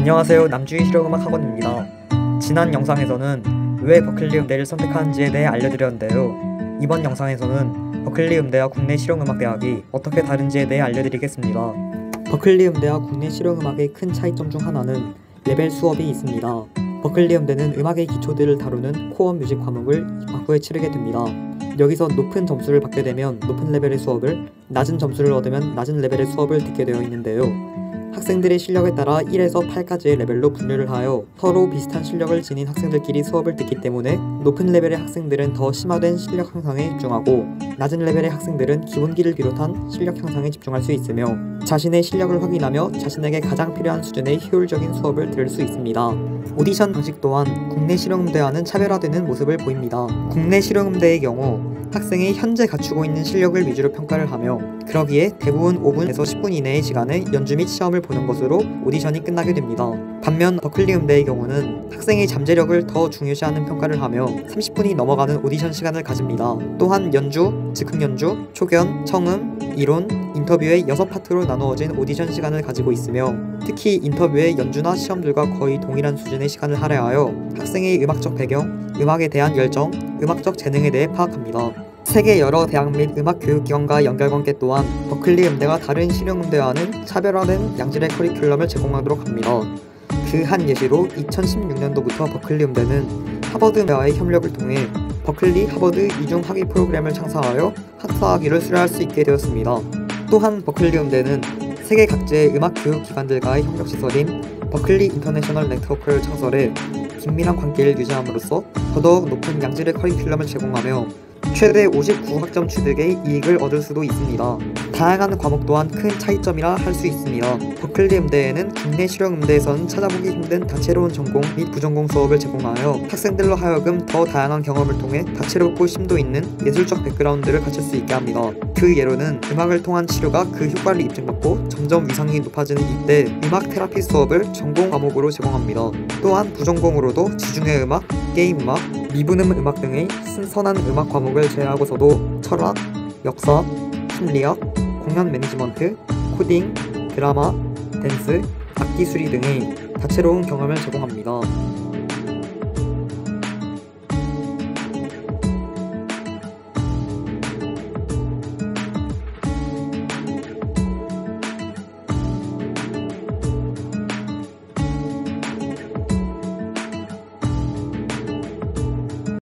안녕하세요. 남주희 실용음악학원입니다. 지난 영상에서는 왜 버클리 음대를 선택하는지에 대해 알려드렸는데요. 이번 영상에서는 버클리 음대와 국내 실용음악대학이 어떻게 다른지에 대해 알려드리겠습니다. 버클리 음대와 국내 실용음악의 큰 차이점 중 하나는 레벨 수업이 있습니다. 버클리 음대는 음악의 기초들을 다루는 코어 뮤직 과목을 입학 후에 치르게 됩니다. 여기서 높은 점수를 받게 되면 높은 레벨의 수업을, 낮은 점수를 얻으면 낮은 레벨의 수업을 듣게 되어 있는데요. 학생들의 실력에 따라 1에서 8까지의 레벨로 분류를 하여 서로 비슷한 실력을 지닌 학생들끼리 수업을 듣기 때문에 높은 레벨의 학생들은 더 심화된 실력 향상에 집중하고 낮은 레벨의 학생들은 기본기를 비롯한 실력 향상에 집중할 수 있으며 자신의 실력을 확인하며 자신에게 가장 필요한 수준의 효율적인 수업을 들을 수 있습니다. 오디션 방식 또한 국내 실용음대와는 차별화되는 모습을 보입니다. 국내 실용음대의 경우 학생이 현재 갖추고 있는 실력을 위주로 평가를 하며 그러기에 대부분 5분에서 10분 이내의 시간에 연주 및 시험을 보는 것으로 오디션이 끝나게 됩니다. 반면 버클리 음대의 경우는 학생의 잠재력을 더 중요시하는 평가를 하며 30분이 넘어가는 오디션 시간을 가집니다. 또한 연주, 즉흥 연주, 초견, 청음, 이론, 인터뷰의 6파트로 나누어진 오디션 시간을 가지고 있으며 특히 인터뷰의 연주나 시험들과 거의 동일한 수준의 시간을 할애하여 학생의 음악적 배경, 음악에 대한 열정, 음악적 재능에 대해 파악합니다. 세계 여러 대학 및 음악교육기관과 연결관계 또한 버클리 음대가 다른 실용음대와는 차별화된 양질의 커리큘럼을 제공하도록 합니다. 그 한 예시로 2016년도부터 버클리 음대는 하버드 음대와의 협력을 통해 버클리 하버드 이중 학위 프로그램을 창설하여 학사학위를 수료할 수 있게 되었습니다. 또한 버클리 음대는 세계 각지의 음악교육기관들과의 협력시설인 버클리 인터내셔널 네트워크를 창설해 긴밀한 관계를 유지함으로써 더더욱 높은 양질의 커리큘럼을 제공하며 최대 59학점 취득의 이익을 얻을 수도 있습니다. 다양한 과목 또한 큰 차이점이라 할 수 있습니다. 버클리 음대에는 국내 실용음대에서는 찾아보기 힘든 다채로운 전공 및 부전공 수업을 제공하여 학생들로 하여금 더 다양한 경험을 통해 다채롭고 심도 있는 예술적 백그라운드를 갖출 수 있게 합니다. 그 예로는 음악을 통한 치료가 그 효과를 입증받고 점점 위상이 높아지는 이때 음악 테라피 수업을 전공 과목으로 제공합니다. 또한 부전공으로도 지중해 음악, 게임 음악, 미분음 음악 등의 신선한 음악 과목을 제외하고서도 철학, 역사, 심리학, 공연 매니지먼트, 코딩, 드라마, 댄스, 악기 수리 등의 다채로운 경험을 제공합니다.